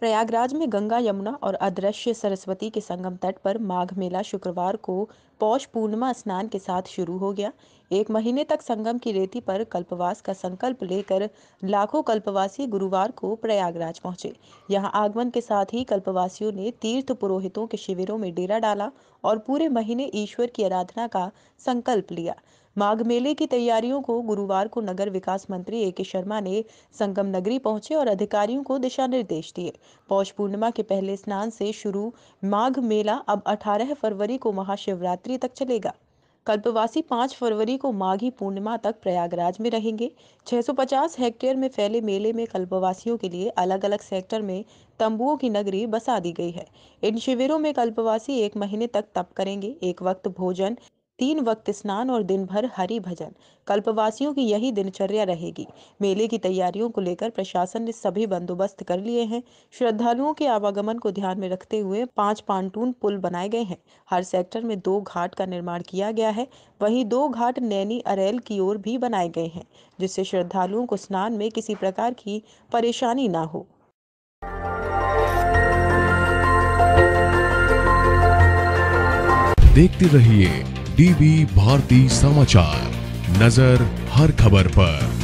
प्रयागराज में गंगा यमुना और अदृश्य सरस्वती के संगम तट पर माघ मेला शुक्रवार को पौष पूर्णिमा स्नान के साथ शुरू हो गया। एक महीने तक संगम की रेती पर कल्पवास का संकल्प लेकर लाखों कल्पवासी गुरुवार को प्रयागराज पहुंचे। यहां आगमन के साथ ही कल्पवासियों ने तीर्थ पुरोहितों के शिविरों में डेरा डाला और पूरे महीने ईश्वर की आराधना का संकल्प लिया। माघ मेले की तैयारियों को गुरुवार को नगर विकास मंत्री ए.के. शर्मा ने संगम नगरी पहुंचे और अधिकारियों को दिशा निर्देश दिए। पौष पूर्णिमा के पहले स्नान से शुरू माघ मेला अब 18 फरवरी को महाशिवरात्रि तक चलेगा। कल्पवासी 5 फरवरी को माघी पूर्णिमा तक प्रयागराज में रहेंगे। 650 हेक्टेयर में फैले मेले में कल्पवासियों के लिए अलग अलग सेक्टर में तंबुओं की नगरी बसा दी गई है। इन शिविरों में कल्पवासी एक महीने तक तप करेंगे, एक वक्त भोजन, 3 वक्त स्नान और दिन भर हरि भजन। कल्पवासियों की यही दिनचर्या रहेगी। मेले की तैयारियों को लेकर प्रशासन ने सभी बंदोबस्त कर लिए हैं। श्रद्धालुओं के आवागमन को ध्यान में रखते हुए 5 पांटून पुल बनाए गए हैं। हर सेक्टर में 2 घाट का निर्माण किया गया है। वहीं 2 घाट नैनी अरेल की ओर भी बनाए गए हैं, जिससे श्रद्धालुओं को स्नान में किसी प्रकार की परेशानी ना हो। देखते रहिए डीवी भारती समाचार, नजर हर खबर पर।